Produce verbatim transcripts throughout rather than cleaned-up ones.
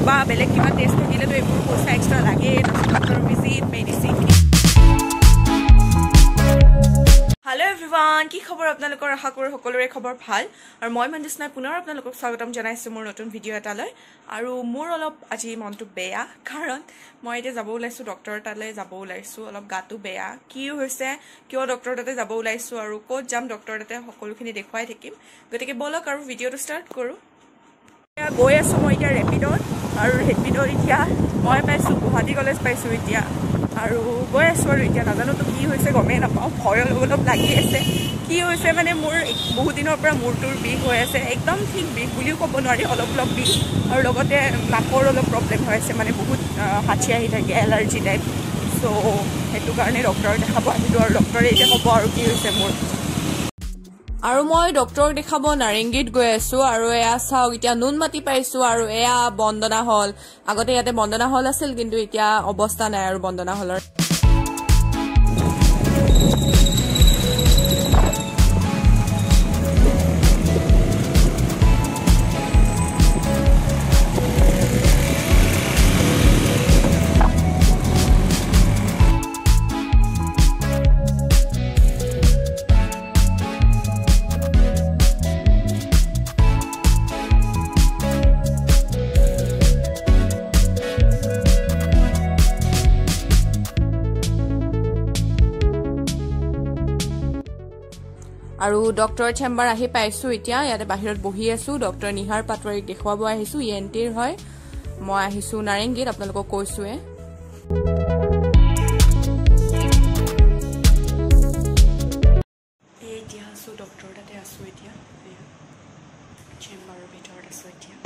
বা বেলেগ কিবা টেষ্ট থাকিলেতো এইবোৰ পইচা এক্সট্ৰা লাগে doctor visit medicine Hello everyone, কি খবৰ আপোনালোকৰ আশা কৰো সকলোৰে খবৰ ভাল আৰু মই মঞ্জোৎস্নাই পুনৰ আপোনালোকক স্বাগতম জনাইছো মোৰ নতুন ভিডিও এটালৈ আৰু মোৰ অলপ আজি মনটো বেয়া কাৰণ মই এতিয়া যাব ওলাইছো ডক্টৰ তালৈ যাব ওলাইছো অলপ গাটো বেয়া কি হৈছে কিয় ডক্টৰ তাতে যাব ওলাইছো আৰু ক'ত যাম ডক্টৰ তাতে সকলোখিনি দেখুৱাই থাকিম গতিকে বলক আৰু ভিডিওটো ষ্টাৰ্ট কৰো এতিয়া গৈ আছো মই এতিয়া ৰেপিডত আৰু ৰেপিডত এতিয়া মই পাইছো গুৱাহাটী কলেজ পাইছো এতিয়া আৰু গৈ আছো আৰু এতিয়া নাজানো তো কি হৈছে গমে নাপাওঁ ভয় অলপ লাগি আছে কি হৈছে মানে মোৰ বহুত দিনৰ পৰা মূৰটোৰ বিষ হৈ আছে একদম ঠিক বিষ বুলিও ক'ব নোৱাৰি অলপ অলপ বিষ আৰু লগতে নাকৰ অলপ প্ৰব্লেম হৈ আছে মানে বহুত হাঁচি আহি থাকে এলাৰ্জি টাইপ চ' সেইটো কাৰণে ডক্টৰক দেখাব আহিলোঁ আৰু ডক্টৰে এতিয়া ক'ব আৰু কি হৈছে মোৰ আৰু মই ডক্টৰক দেখাব নাৰেংগীত গৈ আছো আৰু এয়া চাওক এতিয়া নুনমাটি পাইছো আৰু এয়া বন্দনা হল আগতে ইয়াতে বন্দনা হল আছিল কিন্তু এতিয়া অৱস্থা নাই আৰু বন্দনা হলৰ আৰু ডক্টৰ চেম্বাৰ আহি পাইছো এতিয়া ইয়াতে বাহিৰত বহি আছো ডক্টৰ নিহাৰ পাটৱাৰীক দেখুৱাব আহিছো ইএনটিৰ হয় মই আহিছো নাৰেংগীত আপোনালোকক কৈছোৱে এতিয়া আছো ডক্টৰ তাতে আছো এতিয়া চেম্বাৰৰ ভিতৰত আছো এতিয়া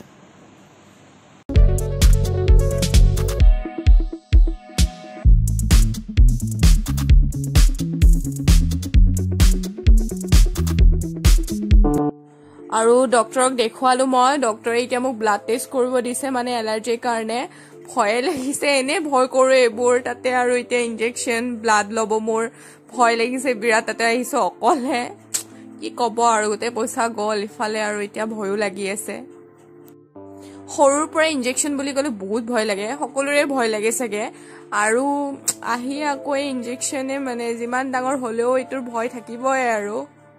আৰু ডক্টৰক দেখুৱালো মই ডক্টৰে এতিয়া মোক ব্লাড টেষ্ট কৰিব দিছে মানে এলাৰ্জিৰ কাৰণে ভয় লাগিছে এনে ভয় কৰো এইবোৰ তাতে আৰু এতিয়া ইনজেকচন ব্লাড ল'ব মোৰ ভয় লাগিছে বিৰাট তাতে আহিছো অকলে কি ক'ব আৰু গোটেই পইচা গ'ল ইফালে আৰু এতিয়া ভয়ো লাগি আছে সৰুৰ পৰা ইনজেকচন বুলি ক'লে বহুত ভয় লাগে সকলোৰে ভয় লাগে চাগে আৰু আহি আকৌ এই ইনজেকচনে মানে যিমান ডাঙৰ হ'লেও এইটোৰ ভয় থাকিবই আৰু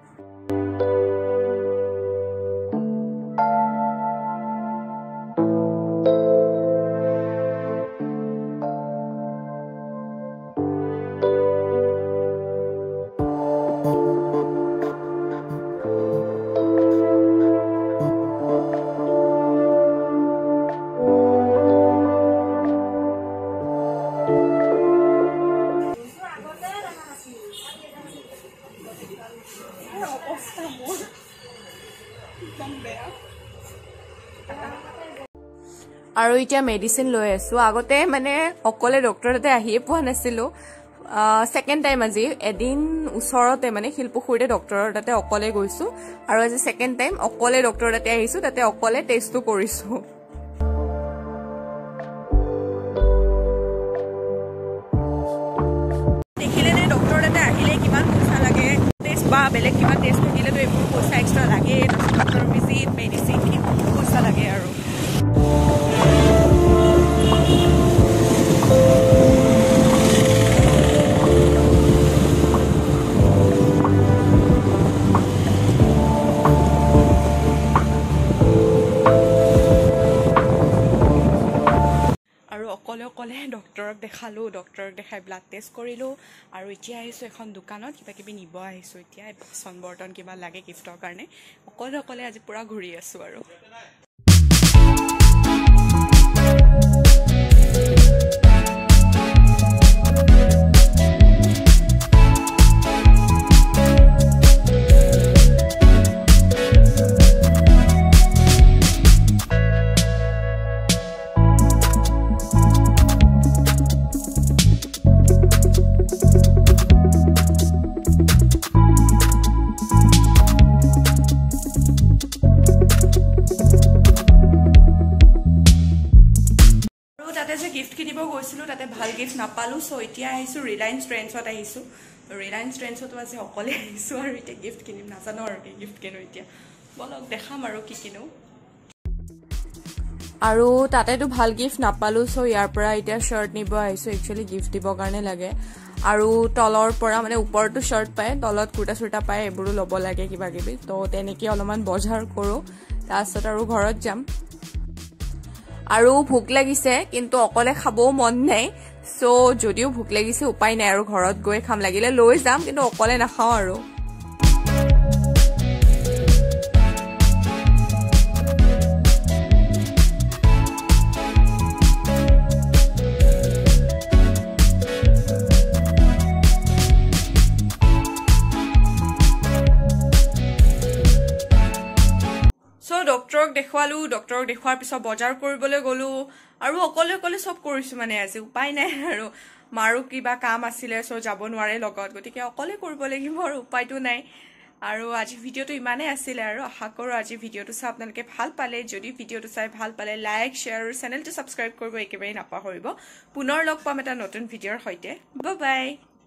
আৰু এতিয়া মেডিচিন লৈ আছো আগতে মানে অকলে ডক্টৰ তাতে আহিয়ে পোৱা নাছিলো সেকেন্ড টাইম আজি এদিন ওচৰতে মানে শিলপুখুৰীতে ডক্টৰৰ তাতে অকলে গৈছো আৰু আজি সেকেন্ড টাইম অকলে ডক্টৰ তাতে আহিছো তাতে অকলে টেষ্টটো কৰিছো দেখিলে নে ডক্টৰ তাতে আহিলে কিমান পইচা লাগে টেষ্ট বা বেলেগ কিবা টেষ্ট থাকিলেতো এইবোৰ পইচা এক্সট্ৰা লাগে ডক্টৰ ভিজিট মেডিচিন পইচা লাগে আৰু অকলে অকলে ডক্টৰক দেখালো ডক্টৰক দেখাই ব্লাড টেষ্ট কৰিলো আৰু এতিয়া আহিছো এখন দোকানত কিবা কিবি নিব আহিছো এতিয়া বাচন বৰ্তন কিবা লাগে গিফ্টৰ কাৰণে অকলে অকলে আজি পুৰা ঘূৰি আছো আৰু গিফট কিনিব গৈছিলো তাতে ভাল গিফট নাপালো সো এতিয়া আহিছো ৰিলায়েন্স ট্ৰেন্ডছত আহিছো ৰিলায়েন্স ট্ৰেন্ডছতো আজি অকলে আহিছো আৰু এতিয়া গিফট কিনিম নাজানো আৰু কি গিফট কিনো এতিয়া বলক দেখাম আৰু কি কিনো আৰু তাতেতো ভাল গিফ্ট নাপালো সো ইয়াৰ পৰা এতিয়া শাৰ্ট নিব আহিছো একচুয়ালি গিফ্ট দিব কাৰণে লাগে আৰু তলৰ পৰা মানে ওপৰটো শাৰ্ট পায় তলত কুৰ্তা সুৰ্তা পায় এবোৰো ল'ব লাগে কিবা কিবি তো তেনেকৈ অলপমান বজাৰ কৰো তাৰছত আৰু ঘৰত যাম আৰু ভোক লাগিছে কিন্তু অকলে খাবও মন নাই সো যদিও ভোক লাগিছে উপায় নাই আৰু ঘৰত গৈ খাম লাগিলে লৈ যাম কিন্তু অকলে নাখাও আৰু ডক্টৰক দেখুৱালো ডক্টৰক দেখুৱাৰ পিছত বজাৰ কৰিবলৈ গলো আৰু অকলে অকলে সব কৰিছো মানে আজি উপায় নাই আৰু মাৰো কিবা কাম আছিল সো যাব নোৱাৰে লগত গতিকে অকলে কৰিব লাগিব আৰু উপায়টো নাই আৰু আজি ভিডিওটো ইমানে আছিল আৰু আশা কৰো আজি ভিডিওটো চাই আপোনালোকে ভাল পালে যদি ভিডিওটো চাই ভাল পালে লাইক শেয়াৰ আৰু চেনেলটো সাবস্ক্ৰাইব কৰিব একেবাৰে নাপাহৰিব পুনৰ লগ পাম এটা নতুন ভিডিওৰ সৈতে বাই বাই